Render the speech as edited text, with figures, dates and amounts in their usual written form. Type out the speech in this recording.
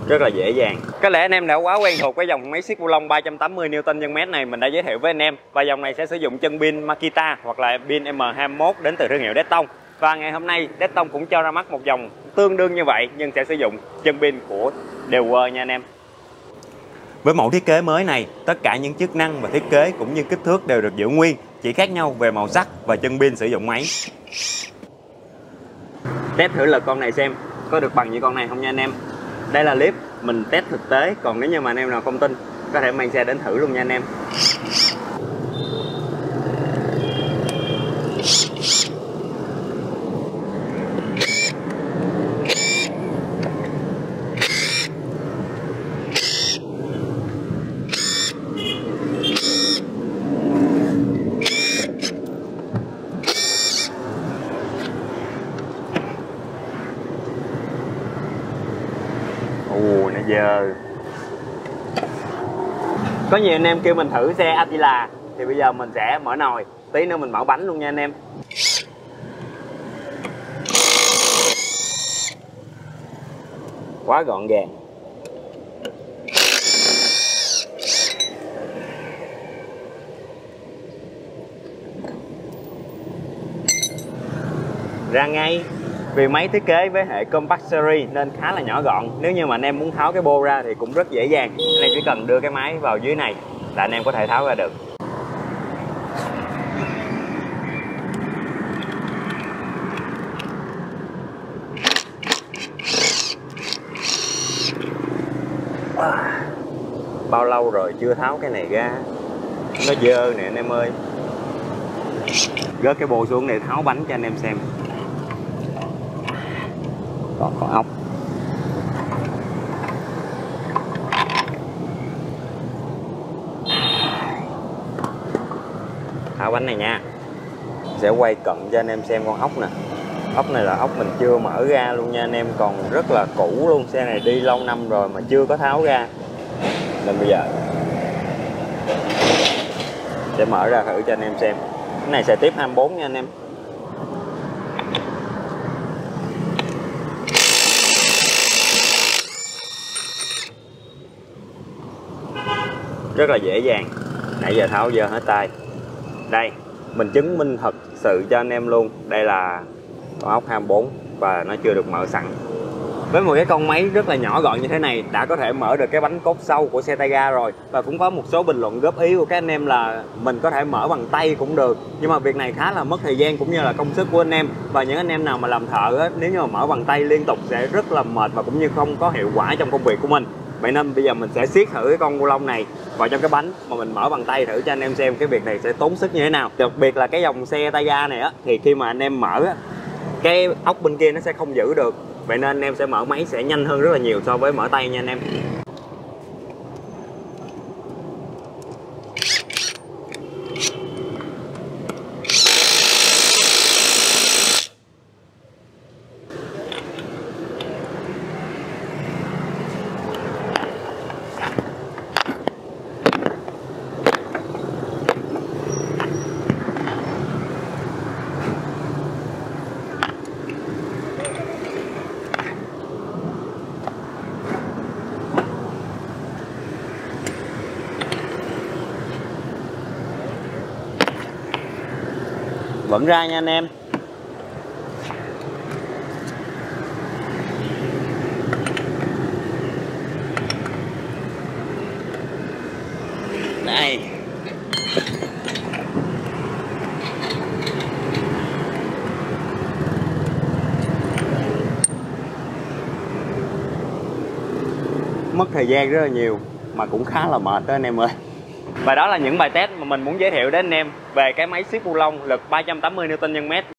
rất là dễ dàng. Có lẽ anh em đã quá quen thuộc với dòng máy siết bu lông 380 Nm này mình đã giới thiệu với anh em. Và dòng này sẽ sử dụng chân pin Makita hoặc là pin M21 đến từ thương hiệu Detton. Và ngày hôm nay Detton cũng cho ra mắt một dòng tương đương như vậy nhưng sẽ sử dụng chân pin của Dewar nha anh em. Với mẫu thiết kế mới này, tất cả những chức năng và thiết kế cũng như kích thước đều được giữ nguyên, chỉ khác nhau về màu sắc và chân pin sử dụng máy. Test thử lực con này xem có được bằng như con này không nha anh em. Đây là clip mình test thực tế, còn nếu như mà anh em nào không tin có thể mang xe đến thử luôn nha anh em. Nó dơ. Có nhiều anh em kêu mình thử xe Attila thì bây giờ mình sẽ mở nồi, tí nữa mình mở bánh luôn nha anh em. Quá gọn gàng. Ra ngay. Vì máy thiết kế với hệ Compact Series nên khá là nhỏ gọn. Nếu như mà anh em muốn tháo cái bô ra thì cũng rất dễ dàng. Anh em chỉ cần đưa cái máy vào dưới này là anh em có thể tháo ra được. Bao lâu rồi chưa tháo cái này ra. Nó dơ nè anh em ơi. Gớt cái bô xuống để tháo bánh cho anh em xem. Còn ốc. Tháo bánh này nha. Sẽ quay cận cho anh em xem con ốc nè. Ốc này là ốc mình chưa mở ra luôn nha anh em, còn rất là cũ luôn. Xe này đi lâu năm rồi mà chưa có tháo ra. Nên bây giờ sẽ mở ra thử cho anh em xem. Cái này xài tiếp 24 nha anh em. Rất là dễ dàng. Nãy giờ tháo giờ hết tay. Đây, mình chứng minh thật sự cho anh em luôn. Đây là con ốc 24 và nó chưa được mở sẵn. Với một cái con máy rất là nhỏ gọn như thế này đã có thể mở được cái bánh cốt sau của xe tay ga rồi. Và cũng có một số bình luận góp ý của các anh em là mình có thể mở bằng tay cũng được. Nhưng mà việc này khá là mất thời gian cũng như là công sức của anh em. Và những anh em nào mà làm thợ á, nếu như mà mở bằng tay liên tục sẽ rất là mệt và cũng như không có hiệu quả trong công việc của mình. Vậy nên bây giờ mình sẽ siết thử cái con bu lông này vào trong cái bánh mà mình mở bằng tay thử cho anh em xem cái việc này sẽ tốn sức như thế nào. Đặc biệt là cái dòng xe tay ga này á, thì khi mà anh em mở á, cái ốc bên kia nó sẽ không giữ được. Vậy nên anh em sẽ mở máy sẽ nhanh hơn rất là nhiều so với mở tay nha anh em. Vẫn ra nha anh em. Đây. Mất thời gian rất là nhiều mà cũng khá là mệt đó anh em ơi. Và đó là những bài test mà mình muốn giới thiệu đến anh em về cái máy siết bu lông lực 380 Nm